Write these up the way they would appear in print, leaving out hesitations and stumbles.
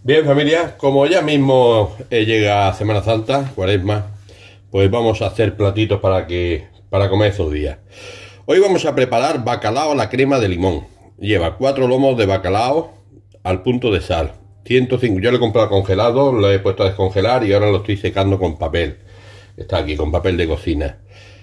Bien, familia, como ya mismo llega Semana Santa, Cuaresma, pues vamos a hacer platitos para comer esos días. Hoy vamos a preparar bacalao a la crema de limón. Lleva 4 lomos de bacalao al punto de sal. 105, yo lo he comprado congelado, lo he puesto a descongelar y ahora lo estoy secando con papel. Está aquí, con papel de cocina.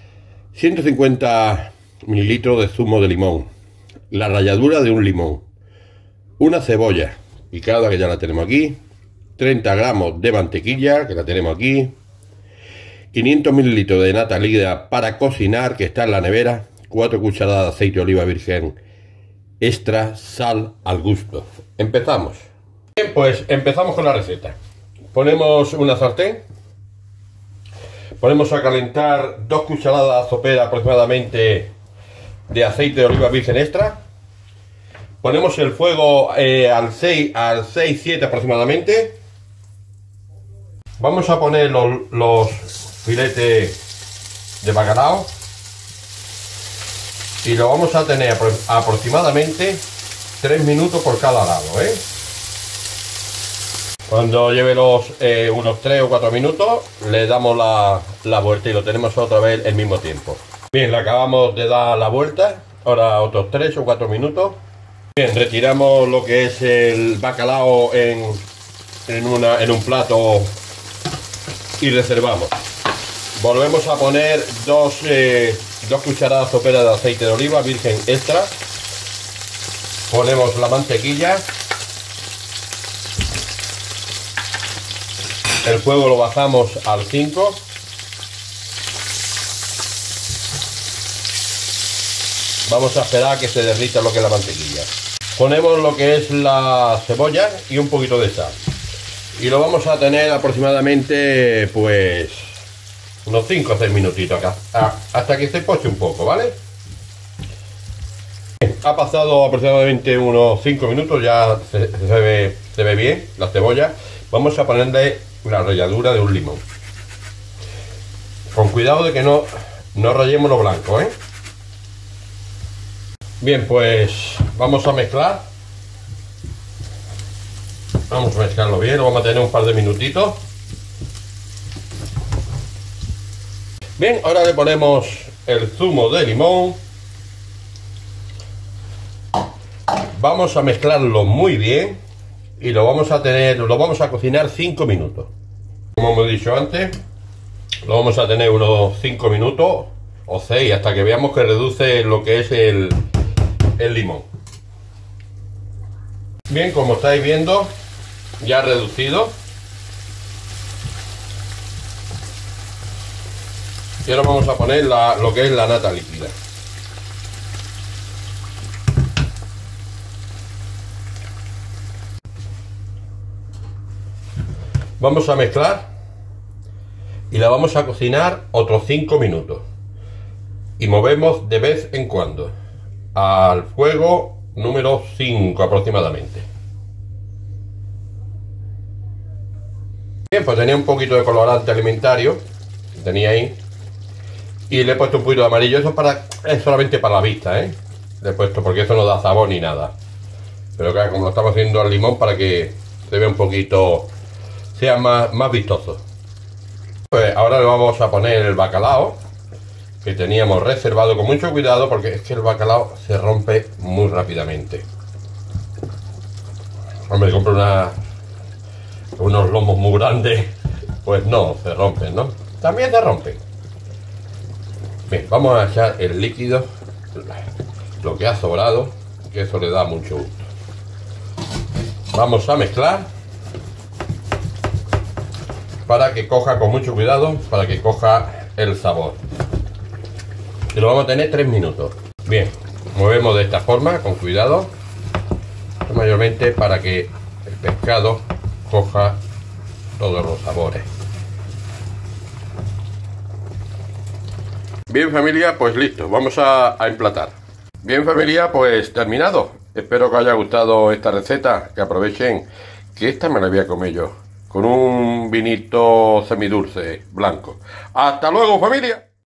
150 mililitros de zumo de limón. La ralladura de un limón. Una cebolla picada, que ya la tenemos aquí. 30 gramos de mantequilla, que la tenemos aquí. 500 mililitros de nata líquida para cocinar, que está en la nevera. 4 cucharadas de aceite de oliva virgen extra, sal al gusto. Empezamos. Bien, pues empezamos con la receta. Ponemos una sartén. Ponemos a calentar 2 cucharadas soperas aproximadamente de aceite de oliva virgen extra. Ponemos el fuego al 6-7 aproximadamente. Vamos a poner los filetes de bacalao y lo vamos a tener aproximadamente 3 minutos por cada lado, Cuando lleve unos 3 o 4 minutos, le damos la vuelta y lo tenemos otra vez al mismo tiempo. Bien, le acabamos de dar la vuelta, ahora otros 3 o 4 minutos. Bien, retiramos lo que es el bacalao en un plato y reservamos. Volvemos a poner 2 cucharadas soperas de aceite de oliva virgen extra. Ponemos la mantequilla. El fuego lo bajamos al 5. Vamos a esperar a que se derrita lo que es la mantequilla. Ponemos lo que es la cebolla y un poquito de sal. Y lo vamos a tener aproximadamente, pues, unos 5 o 6 minutitos acá, hasta que se poche un poco, ¿vale? Ha pasado aproximadamente unos 5 minutos, ya se ve bien la cebolla. Vamos a ponerle la ralladura de un limón. Con cuidado de que no rayemos lo blanco, Bien, pues vamos a mezclar. Vamos a mezclarlo bien, lo vamos a tener un par de minutitos. Bien, ahora le ponemos el zumo de limón. Vamos a mezclarlo muy bien y lo vamos a cocinar 5 minutos. Como hemos dicho antes, lo vamos a tener unos 5 minutos o 6 hasta que veamos que reduce lo que es el limón. Bien, como estáis viendo, ya ha reducido. Y ahora vamos a poner lo que es la nata líquida. Vamos a mezclar y la vamos a cocinar otros 5 minutos. Y movemos de vez en cuando al fuego número 5 aproximadamente. Bien, pues tenía un poquito de colorante alimentario, tenía ahí, y le he puesto un poquito de amarillo. Eso es solamente para la vista, Le he puesto porque eso no da sabor ni nada, pero claro, como lo estamos haciendo al limón, para que se vea un poquito, sea más vistoso. Pues ahora le vamos a poner el bacalao que teníamos reservado con mucho cuidado, porque es que el bacalao se rompe muy rápidamente. Hombre, compro unos lomos muy grandes, pues no, se rompen, ¿no? También se rompen. Bien, vamos a echar el líquido, lo que ha sobrado, que eso le da mucho gusto. Vamos a mezclar para que coja, con mucho cuidado, para que coja el sabor. Y lo vamos a tener 3 minutos. Bien, movemos de esta forma, con cuidado, mayormente para que el pescado coja todos los sabores. Bien, familia, pues listo, vamos a emplatar. Bien, familia, pues terminado. Espero que os haya gustado esta receta, que aprovechen, que esta me la voy a comer yo, con un vinito semidulce blanco. ¡Hasta luego, familia!